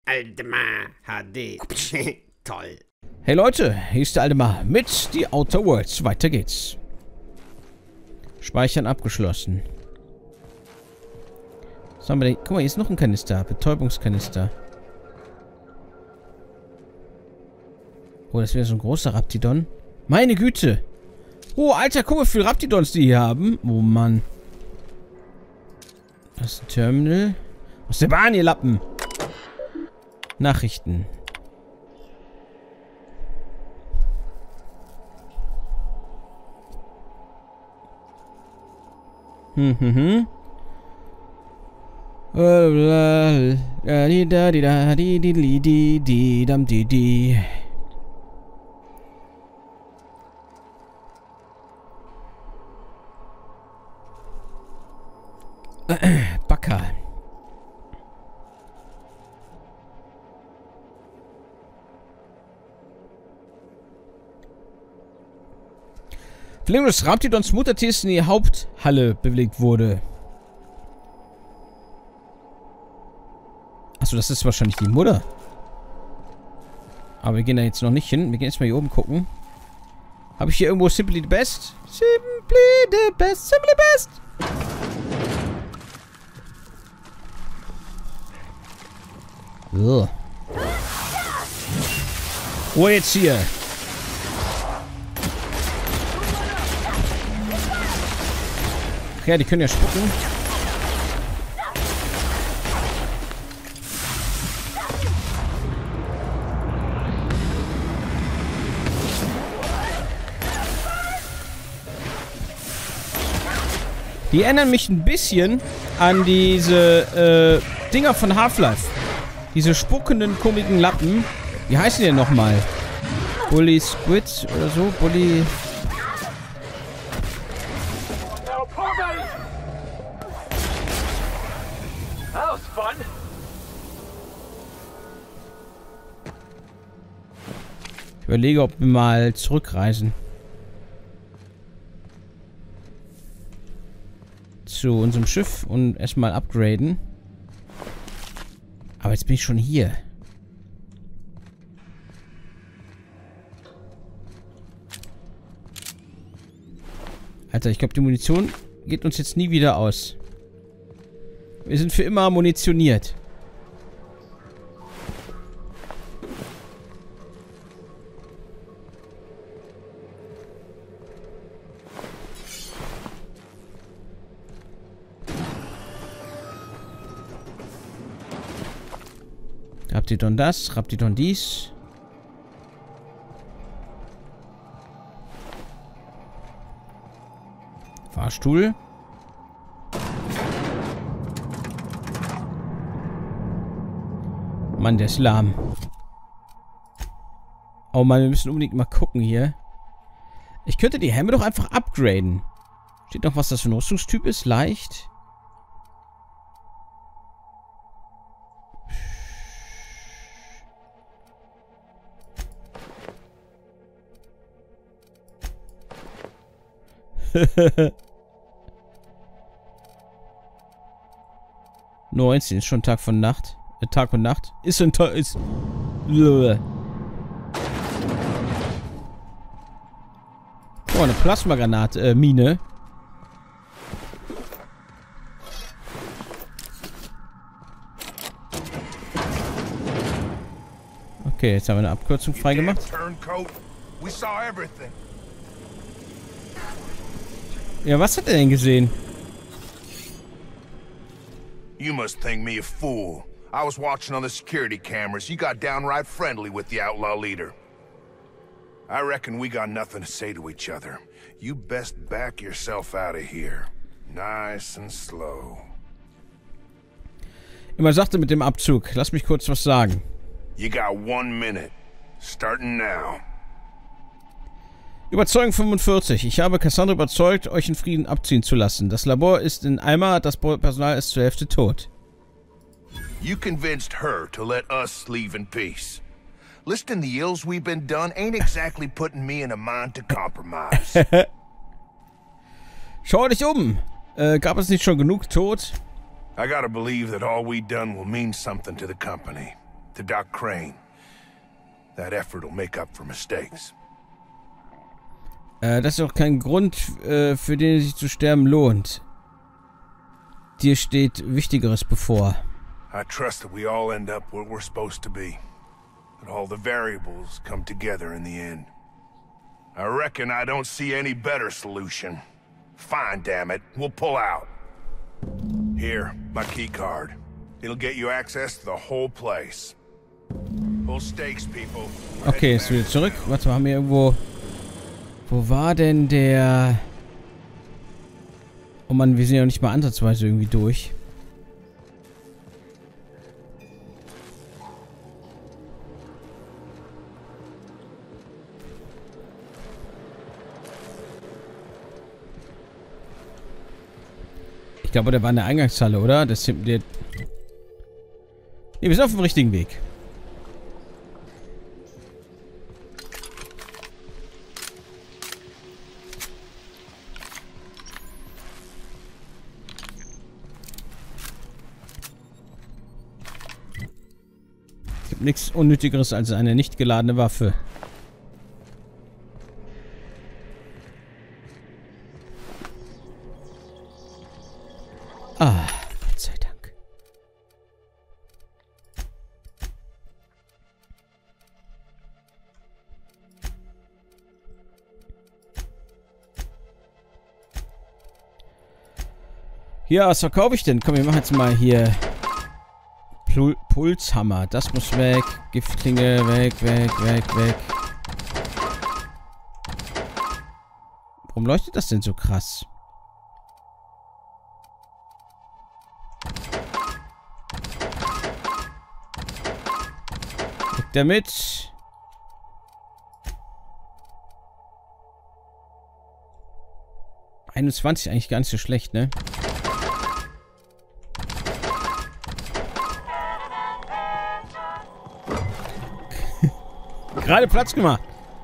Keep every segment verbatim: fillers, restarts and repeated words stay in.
Aldemar H D. Toll. Hey Leute, hier ist der Aldemar mit The Outer Worlds. Weiter geht's. Speichern abgeschlossen. Was haben wir denn? Guck mal, hier ist noch ein Kanister. Betäubungskanister. Oh, das wäre so ein großer Raptidon. Meine Güte. Oh, Alter, guck mal, wie viele Raptidons die hier haben. Oh, Mann. Das ist ein Terminal. Aus der Bahn, ihr Lappen. Nachrichten. Hm, hm, hm. Backer. Verlegung des Raptidons Muttertiers in die Haupthalle bewegt wurde. Achso, das ist wahrscheinlich die Mutter. Aber wir gehen da jetzt noch nicht hin. Wir gehen jetzt mal hier oben gucken. Habe ich hier irgendwo Simply the Best? Simply the Best, Simply Best! Ugh. Oh, jetzt hier. Ach ja, die können ja spucken. Die erinnern mich ein bisschen an diese äh, Dinger von Half-Life. Diese spuckenden, komischen Lappen. Wie heißen die denn nochmal? Bully Squid oder so? Bully... Ich überlege, ob wir mal zurückreisen. Zu unserem Schiff und erstmal upgraden. Aber jetzt bin ich schon hier. Alter, ich glaube, die Munition geht uns jetzt nie wieder aus. Wir sind für immer munitioniert. Raptidon das, Raptidon dies. Fahrstuhl. Mann, der ist lahm. Oh Mann, wir müssen unbedingt mal gucken hier. Ich könnte die Helme doch einfach upgraden. Steht noch, was das für ein Rüstungstyp ist? Leicht. neunzehn ist schon Tag von Nacht. Äh, Tag und Nacht. Ist ein Tag. Ist. Oh, eine Plasmagranate. Äh, Mine. Okay, jetzt haben wir eine Abkürzung freigemacht. Ja, was hat er denn gesehen? You must think me a fool. I was watching on the security cameras. You got downright friendly with the outlaw leader. I reckon we got nothing to say to each other. You best back yourself out of here. Nice and slow. Immer sagte mit dem Abzug. Lass mich kurz was sagen. You got one minute. Starting now. Überzeugung fünfundvierzig. Ich habe Cassandra überzeugt, euch in Frieden abziehen zu lassen. Das Labor ist in Eimer, das Personal ist zur Hälfte tot. You convinced her to let us leave in peace. Listing the ills we've been done ain't exactly putting me in a mind to compromise. Schau dich um. Äh, gab es nicht schon genug Tod? I gotta believe that all we done will mean something to the company. to Doc Crane. That effort will make up for mistakes. Äh, das ist auch kein Grund, äh, für den es sich zu sterben lohnt. Dir steht Wichtigeres bevor. I trust that we all end up where we're supposed to be. That all the variables come together in the end. I reckon I don't see any better solution. Fine, damn it. We'll pull out. Here, my key card. It'll get you access to the whole place. Full stakes, people. Okay, jetzt wieder zurück. Warte mal, haben wir irgendwo... Wo war denn der... Oh Mann, wir sind ja nicht mal ansatzweise irgendwie durch. Ich glaube, der war in der Eingangshalle, oder? Das der... Ne, wir sind auf dem richtigen Weg. Es gibt nichts Unnötigeres als eine nicht geladene Waffe. Ah, Gott sei Dank. Ja, was verkaufe ich denn? Komm, wir machen jetzt mal hier Pul Pulshammer. Das muss weg. Giftklinge weg, weg, weg, weg. Warum leuchtet das denn so krass? Damit. einundzwanzig eigentlich gar nicht so schlecht, ne? Gerade Platz gemacht.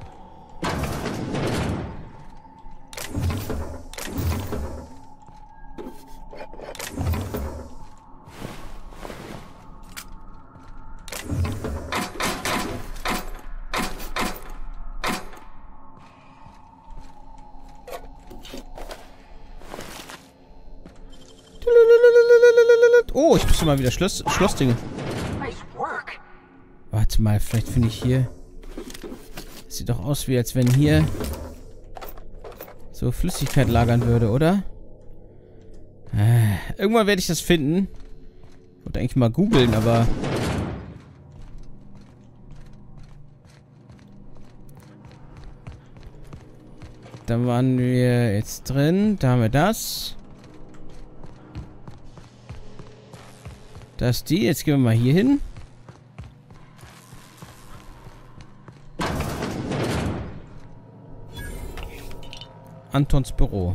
Oh, ich muss mal wieder Schloss, Schlossdinge. Warte mal, vielleicht finde ich hier... Das sieht doch aus, wie als wenn hier so Flüssigkeit lagern würde, oder? Äh, irgendwann werde ich das finden. Ich wollte eigentlich mal googeln, aber... Da waren wir jetzt drin. Da haben wir das. Das ist die. Jetzt gehen wir mal hier hin. Antons Büro.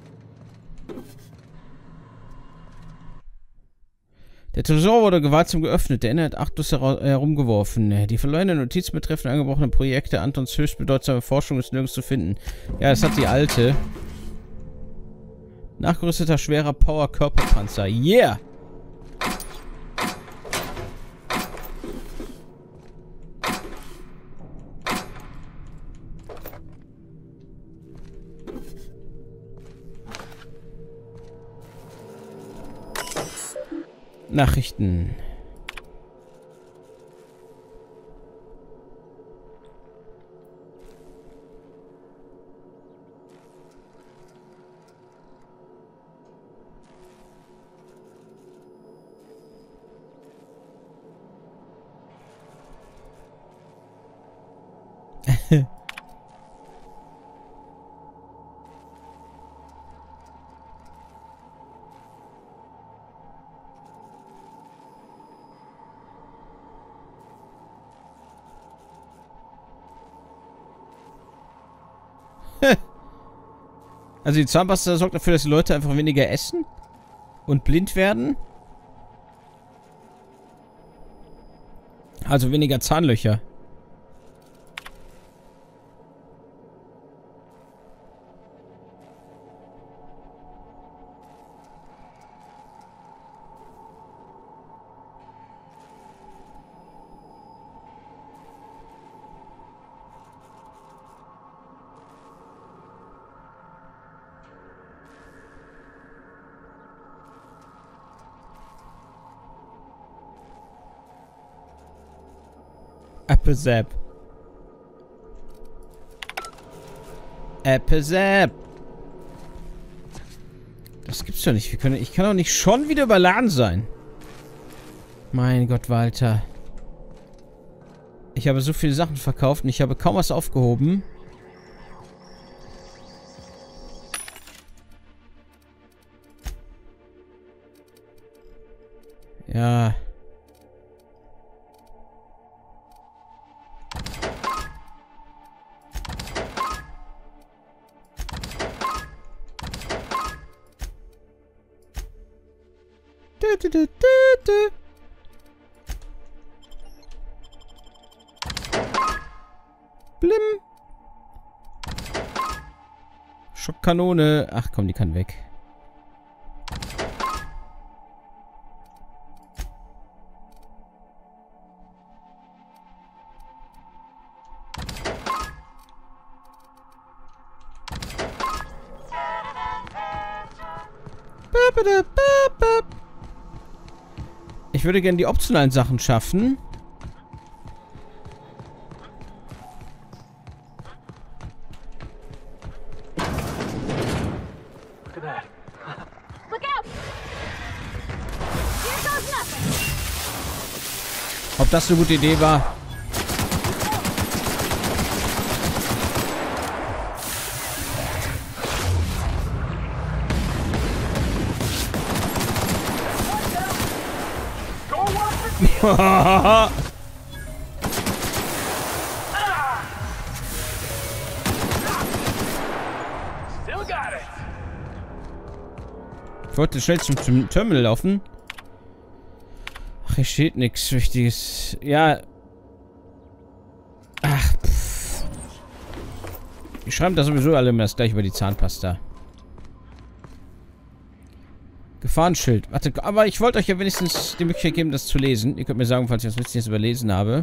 Der Tresor wurde gewaltsam geöffnet. Der Inhalt achtlos herumgeworfen. Die verlorenen Notizen betreffend angebrochene Projekte. Antons höchst bedeutsame Forschung ist nirgends zu finden. Ja, das hat die alte. Nachgerüsteter schwerer Power-Körperpanzer. Yeah! Nachrichten. Also die Zahnpasta sorgt dafür, dass die Leute einfach weniger essen und blind werden. Also weniger Zahnlöcher. Appezap. Appezap. Das gibt's doch nicht. Wir können, ich kann doch nicht schon wieder überladen sein. Mein Gott, Walter. Ich habe so viele Sachen verkauft und ich habe kaum was aufgehoben. Ja. Du, du, du, du, du. Blim. Schockkanone. Ach komm, die kann weg. Ich würde gerne die optionalen Sachen schaffen. Ob das eine gute Idee war? Ich wollte schnell zum, zum Terminal laufen. Ach, hier steht nichts Wichtiges. Ja. Ach, pff. Die schreiben da sowieso alle immer das gleich über die Zahnpasta. Gefahrenschild. Warte, aber ich wollte euch ja wenigstens die Möglichkeit geben, das zu lesen. Ihr könnt mir sagen, falls ich das letztens überlesen habe.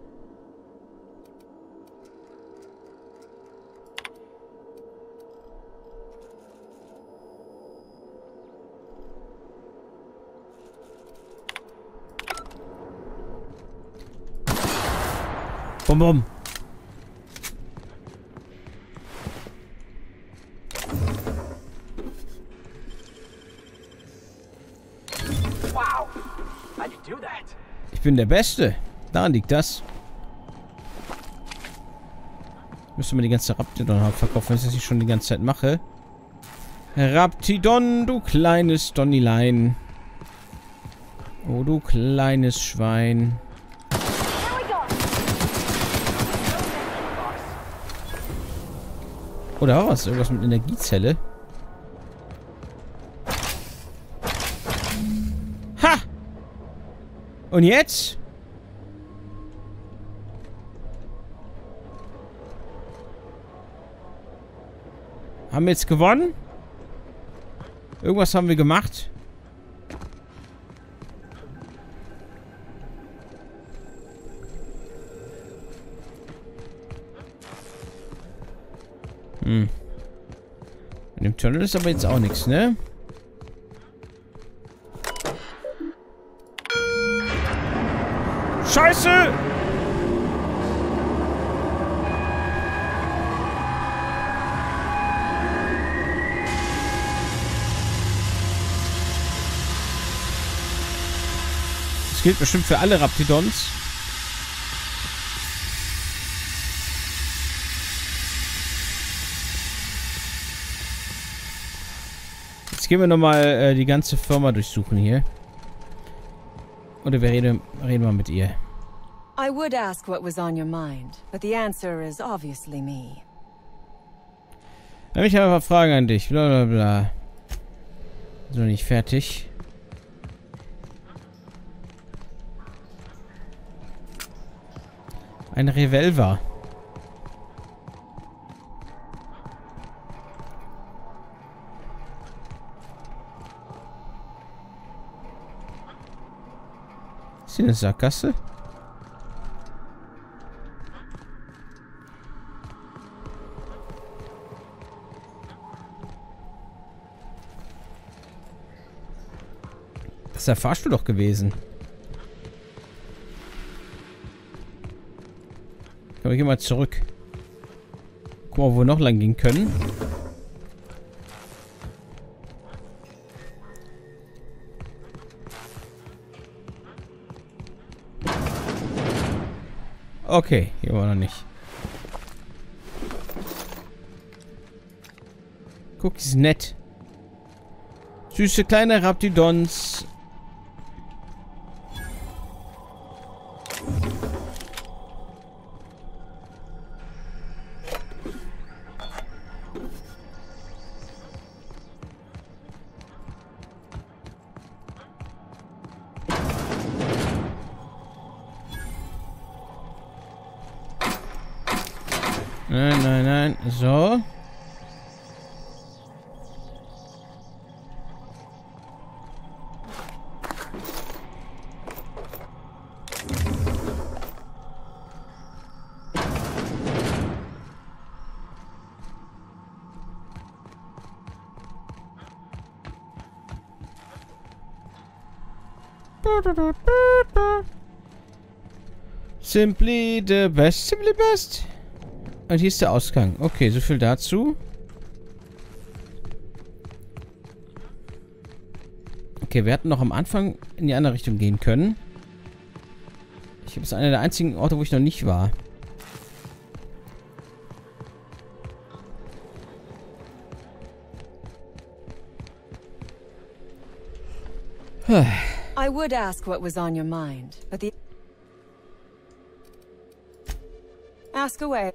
Bum, bum. Ich bin der Beste. Daran liegt das. Müsste man die ganze Raptidon verkaufen, wenn ich das nicht schon die ganze Zeit mache. Raptidon, du kleines Donnilein. Oh, du kleines Schwein. Oder was? Irgendwas mit Energiezelle? Ha! Und jetzt? Haben wir jetzt gewonnen? Irgendwas haben wir gemacht. Hm. In dem Tunnel ist aber jetzt auch nichts, ne? Scheiße! Das gilt bestimmt für alle Raptidons. Jetzt gehen wir nochmal äh, die ganze Firma durchsuchen hier. Oder wir reden, reden mal mit ihr. I would ask what was on your mind, but the answer is obviously me. Ich habe ein paar Fragen an dich. Bla bla bla. So, nicht fertig. Ein Revolver. Ist hier eine Sackgasse? Das ist der Fahrstuhl doch gewesen. Komm, wir gehen mal zurück. Guck mal, wo wir noch lang gehen können. Okay, hier war noch nicht. Guck, die ist nett. Süße kleine Raptidons. Nein, nein, nein. So. Simply the best, simply best. Und hier ist der Ausgang. Okay, so viel dazu. Okay, wir hätten noch am Anfang in die andere Richtung gehen können. Ich glaube, es ist einer der einzigen Orte, wo ich noch nicht war. I would ask what was on your mind, but the... Ask away.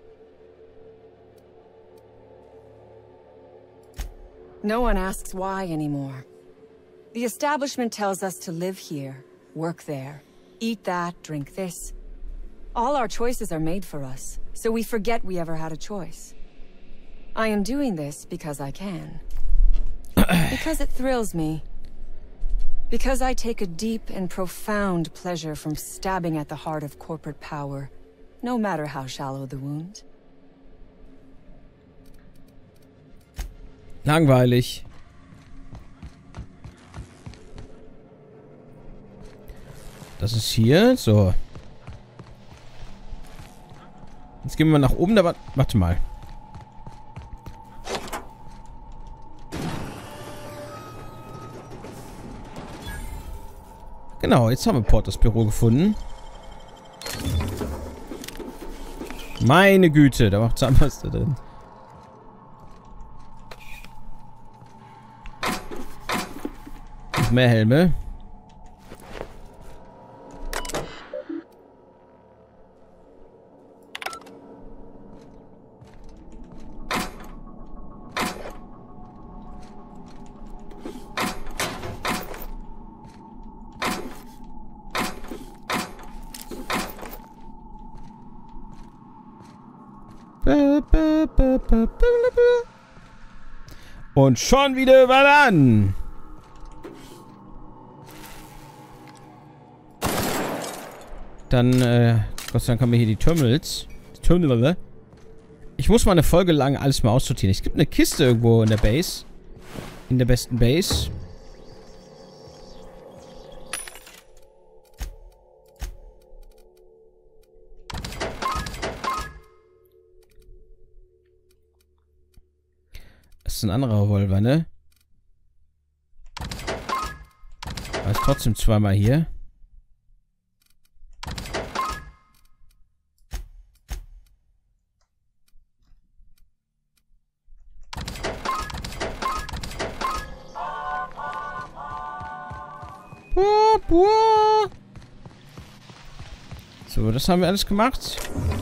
No one asks why anymore. The establishment tells us to live here, work there, eat that, drink this. All our choices are made for us, so we forget we ever had a choice. I am doing this because I can. Because it thrills me. Because I take a deep and profound pleasure from stabbing at the heart of corporate power, no matter how shallow the wound. Langweilig. Das ist hier. So. Jetzt gehen wir nach oben. Da war... Warte mal. Genau, jetzt haben wir Porters Büro gefunden. Meine Güte, da war Zahnpasta drin. Noch mehr Helme. Und schon wieder war an. Dann, äh, Gott sei Dank haben wir hier die Terminals. Die Terminal. Ich muss mal eine Folge lang alles mal aussortieren. Es gibt eine Kiste irgendwo in der Base. In der besten Base. Das ist ein anderer Revolver, ne? Aber ist trotzdem zweimal hier. So, das haben wir alles gemacht.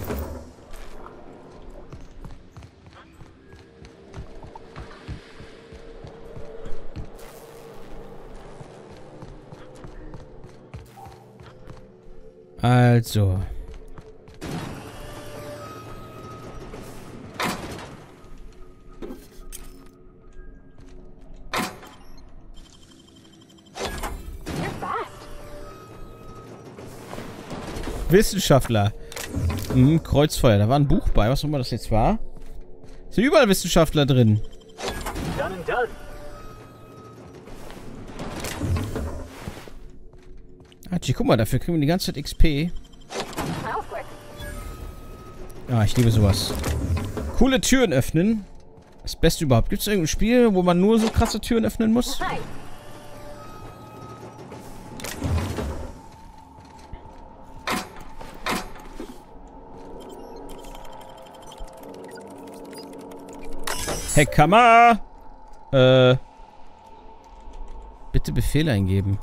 Also. Wissenschaftler. Hm, Kreuzfeuer. Da war ein Buch bei, was auch immer das jetzt war. Sind überall Wissenschaftler drin. Done and done. Ah, guck mal, dafür kriegen wir die ganze Zeit X P. Ah, ich liebe sowas. Coole Türen öffnen. Das Beste überhaupt. Gibt es irgendein Spiel, wo man nur so krasse Türen öffnen muss? Hi. Heckhammer! Äh. Bitte Befehl eingeben.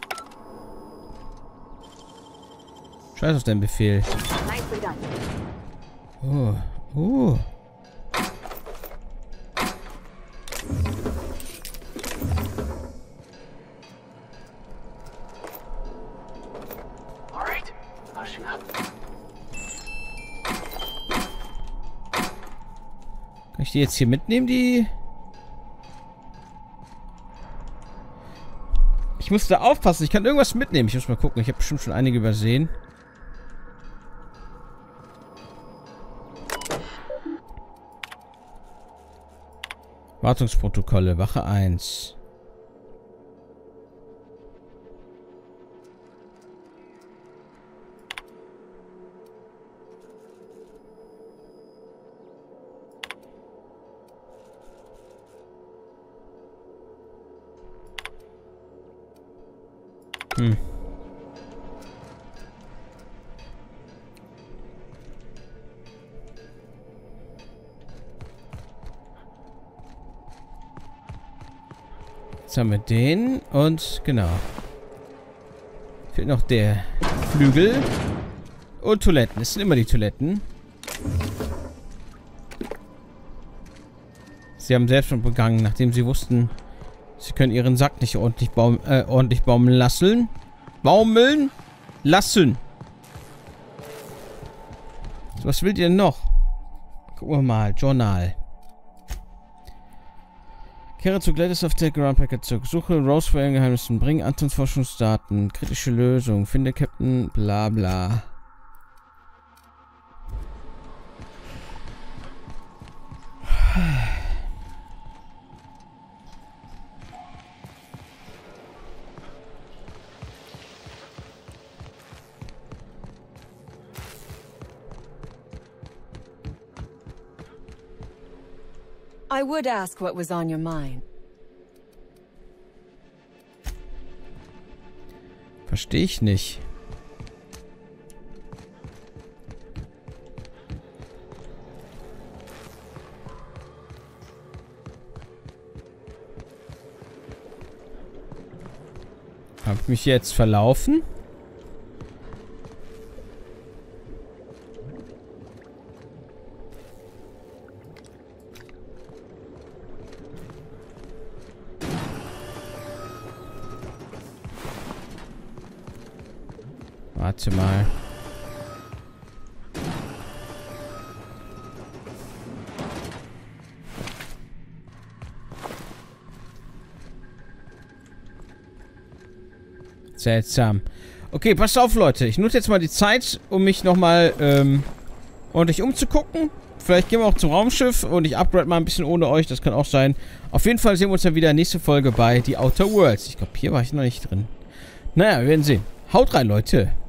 Scheiß auf deinen Befehl. Nicely done. Oh. Oh. All right. Pushing up. Kann ich die jetzt hier mitnehmen, die... Ich muss da aufpassen. Ich kann irgendwas mitnehmen. Ich muss mal gucken. Ich habe bestimmt schon einige übersehen. Wartungsprotokolle. Wache eins. Hm. Jetzt haben wir den und genau. Fehlt noch der Flügel und Toiletten. Es sind immer die Toiletten. Sie haben selbst schon begangen, nachdem sie wussten, sie können ihren Sack nicht ordentlich, baum, äh, ordentlich baumeln lassen. Baumeln lassen. So, was will ihr denn noch? Gucken wir mal. Journal. Kehre zu Gladys auf der Ground Packer zurück. Suche Rose vor ihren Geheimnissen. Bring Antons Forschungsdaten. Kritische Lösung. Finde Captain. Bla bla. I would ask what was on your mind. Verstehe ich nicht. Hab ich mich jetzt verlaufen? Warte mal. Seltsam. Okay, passt auf, Leute. Ich nutze jetzt mal die Zeit, um mich nochmal ähm, ordentlich umzugucken. Vielleicht gehen wir auch zum Raumschiff und ich upgrade mal ein bisschen ohne euch. Das kann auch sein. Auf jeden Fall sehen wir uns dann wieder nächste Folge bei The Outer Worlds. Ich glaube, hier war ich noch nicht drin. Naja, wir werden sehen. Haut rein, Leute.